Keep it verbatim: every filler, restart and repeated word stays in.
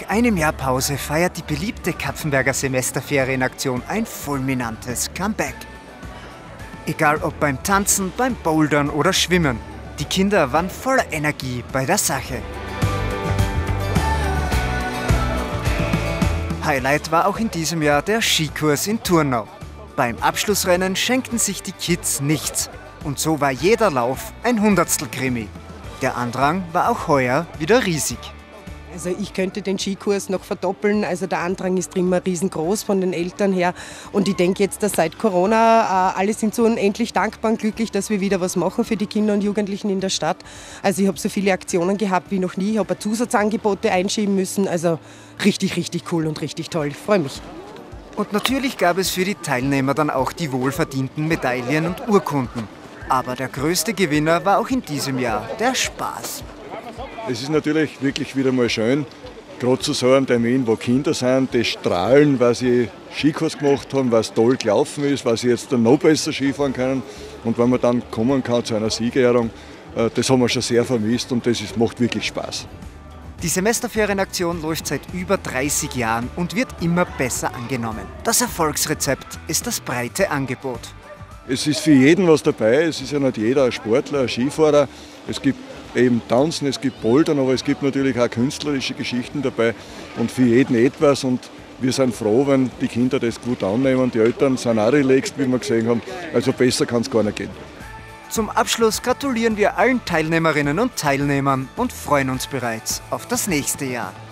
einem Jahr Pause feiert die beliebte Kapfenberger Semesterferienaktion ein fulminantes Comeback. Egal ob beim Tanzen, beim Bouldern oder Schwimmen, die Kinder waren voller Energie bei der Sache. Highlight war auch in diesem Jahr der Skikurs in Turnau. Beim Abschlussrennen schenkten sich die Kids nichts und so war jeder Lauf ein Hundertstel-Krimi. Der Andrang war auch heuer wieder riesig. Also ich könnte den Skikurs noch verdoppeln, also der Andrang ist immer riesengroß von den Eltern her und ich denke jetzt, dass seit Corona äh, alle sind so unendlich dankbar und glücklich, dass wir wieder was machen für die Kinder und Jugendlichen in der Stadt. Also ich habe so viele Aktionen gehabt wie noch nie, ich habe Zusatzangebote einschieben müssen, also richtig, richtig cool und richtig toll, ich freue mich. Und natürlich gab es für die Teilnehmer dann auch die wohlverdienten Medaillen und Urkunden. Aber der größte Gewinner war auch in diesem Jahr der Spaß. Es ist natürlich wirklich wieder mal schön, gerade zu so einem Termin, wo Kinder sind, die strahlen, weil sie Skikurs gemacht haben, was toll gelaufen ist, weil sie jetzt dann noch besser Skifahren können. Und wenn man dann kommen kann zu einer Siegerehrung, das haben wir schon sehr vermisst und das ist, macht wirklich Spaß. Die Semesterferienaktion läuft seit über dreißig Jahren und wird immer besser angenommen. Das Erfolgsrezept ist das breite Angebot. Es ist für jeden was dabei, es ist ja nicht jeder ein Sportler, ein Skifahrer. Es gibt eben Tanzen, es gibt Bouldern, aber es gibt natürlich auch künstlerische Geschichten dabei und für jeden etwas und wir sind froh, wenn die Kinder das gut annehmen. Die Eltern sind auch relaxed, wie wir gesehen haben, also besser kann es gar nicht gehen. Zum Abschluss gratulieren wir allen Teilnehmerinnen und Teilnehmern und freuen uns bereits auf das nächste Jahr.